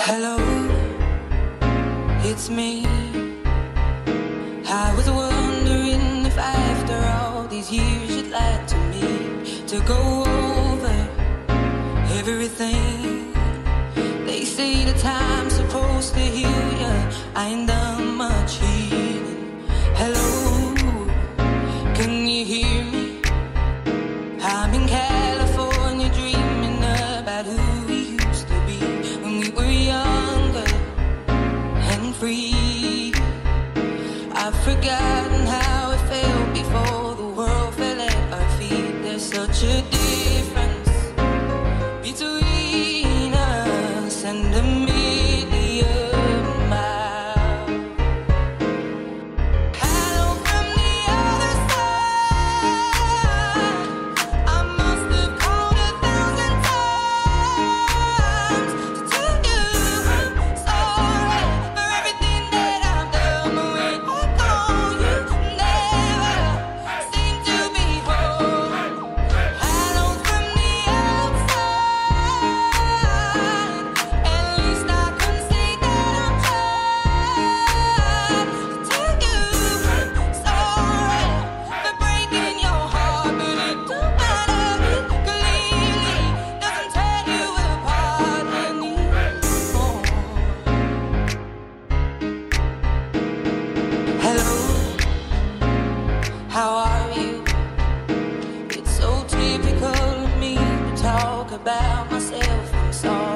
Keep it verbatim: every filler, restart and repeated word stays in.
Hello, it's me. I was wondering if after all these years you'd like to me to go over everything. They say the time's supposed to heal ya. I ain't done much healing. Hello, can you hear me? I'm in California dreaming about who we used to be when we were younger and free. I've forgotten how it felt before the world fell at our feet. There's such a difference between us and a million miles. Hello from the other side. I must have called a thousand times to tell you I'm sorry for everything that I've done. But when I call you, never seem to be home. Hello from the outside. At least I can say that I'm trying to tell you I'm sorry for breaking your heart. But it don't matter, it clearly doesn't tear you apart anymore. Hello, how are you? It's so typical of me to talk about myself. I'm sorry.